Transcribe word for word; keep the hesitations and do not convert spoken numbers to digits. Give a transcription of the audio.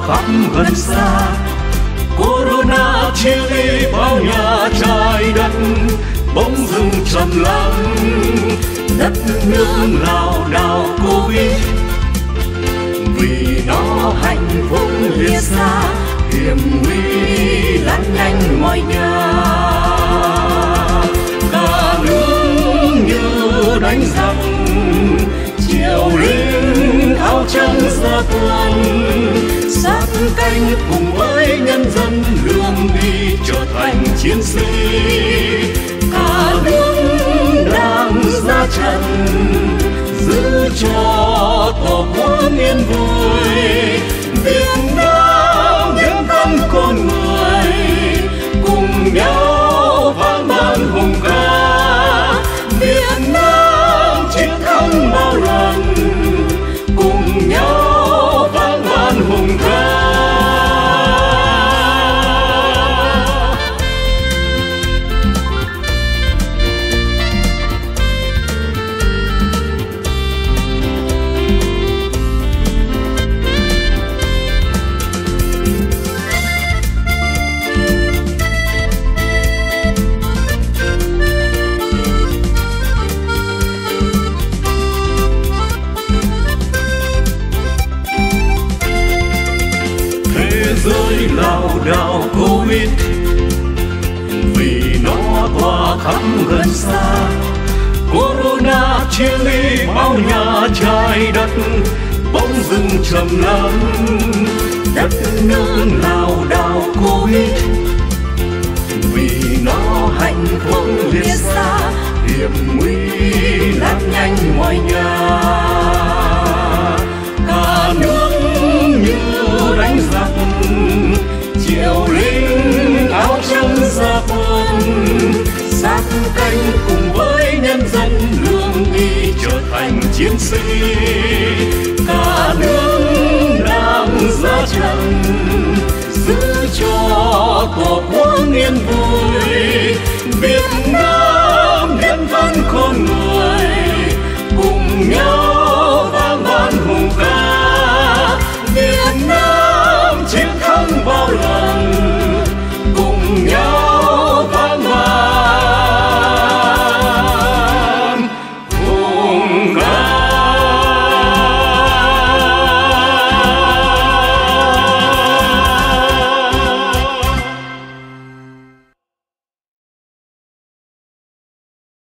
khắp gần xa. Corona chia ly bao nhà trái đất, bỗng dưng trầm lắng. Đất nước lao đao Covid, vì nó hạnh phúc liệt xa, hiểm nguy lan nhanh mọi nhà. Cả nước như đánh giặc, triều linh áo trắng ra quân, sát cánh cùng với nhân dân lương đi trở thành chiến sĩ. Cả nước đang ra trận giữ cho tổ quốc yên vui. Việt Nam những tấm con người cùng nhau vang ban hùng ca. Việt Nam chiến thắng bao lần cùng nhau vang ban hùng ca. Giới lao đao Covid, vì nó tỏa khắp gần xa. Corona chia ly bao nhà trái đất, bỗng dưng trầm lắng. Đất nước lao đao Covid, vì nó hạnh phúc liệt xa, hiểm nguy lan nhanh mọi nhà. Cả nước như đánh giặc, triều linh áo trắng ra quân, sát cánh cùng với nhân dân lương nghi trở thành chiến sĩ. Cả nước đang ra trận giữ cho tổ quốc yên vui.